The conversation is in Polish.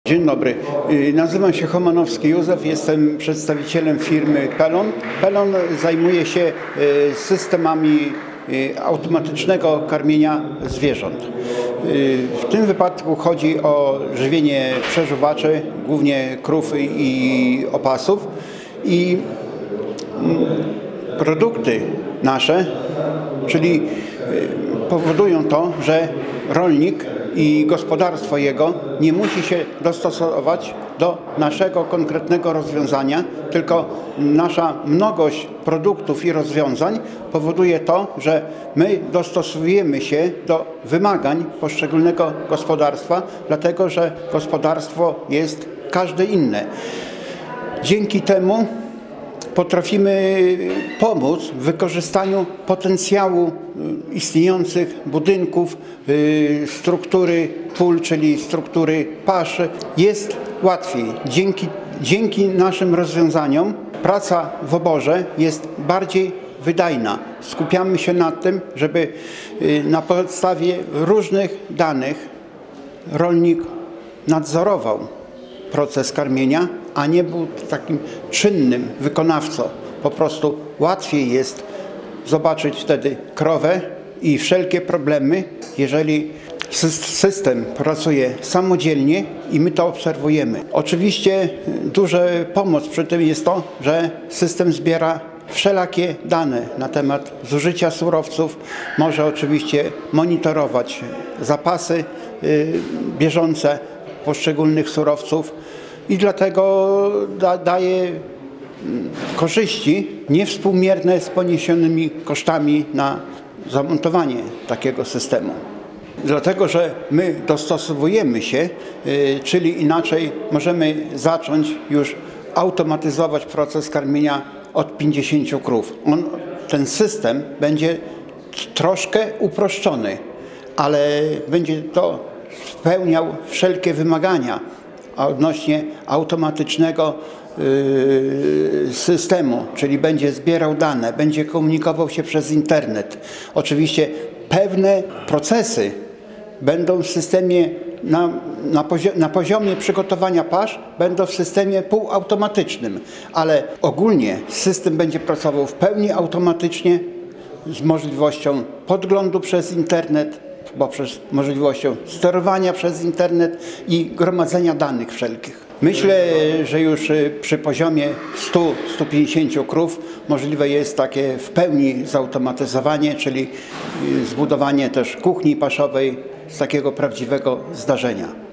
Dzień dobry, nazywam się Homanowski Józef, jestem przedstawicielem firmy Pelon. Pelon zajmuje się systemami automatycznego karmienia zwierząt. W tym wypadku chodzi o żywienie przeżuwaczy, głównie krów i opasów. I produkty nasze, czyli powodują to, że rolnik i gospodarstwo jego nie musi się dostosować do naszego konkretnego rozwiązania, tylko nasza mnogość produktów i rozwiązań powoduje to, że my dostosujemy się do wymagań poszczególnego gospodarstwa, dlatego że gospodarstwo jest każde inne. Dzięki temu potrafimy pomóc w wykorzystaniu potencjału istniejących budynków, struktury pól, czyli struktury pasz. Jest łatwiej. Dzięki naszym rozwiązaniom praca w oborze jest bardziej wydajna. Skupiamy się na tym, żeby na podstawie różnych danych rolnik nadzorował proces karmienia, a nie był takim czynnym wykonawcą. Po prostu łatwiej jest zobaczyć wtedy krowę i wszelkie problemy, jeżeli system pracuje samodzielnie i my to obserwujemy. Oczywiście duża pomoc przy tym jest to, że system zbiera wszelakie dane na temat zużycia surowców, może oczywiście monitorować zapasy bieżące poszczególnych surowców i dlatego daje korzyści niewspółmierne z poniesionymi kosztami na zamontowanie takiego systemu. Dlatego, że my dostosowujemy się, czyli inaczej możemy zacząć już automatyzować proces karmienia od 50 krów. Ten system będzie troszkę uproszczony, ale będzie to spełniał wszelkie wymagania odnośnie automatycznego systemu, czyli będzie zbierał dane, będzie komunikował się przez internet. Oczywiście pewne procesy będą w systemie na poziomie przygotowania pasz, będą w systemie półautomatycznym, ale ogólnie system będzie pracował w pełni automatycznie z możliwością podglądu przez internet, poprzez możliwością sterowania przez internet i gromadzenia danych wszelkich. Myślę, że już przy poziomie 100-150 krów możliwe jest takie w pełni zautomatyzowanie, czyli zbudowanie też kuchni paszowej z takiego prawdziwego zdarzenia.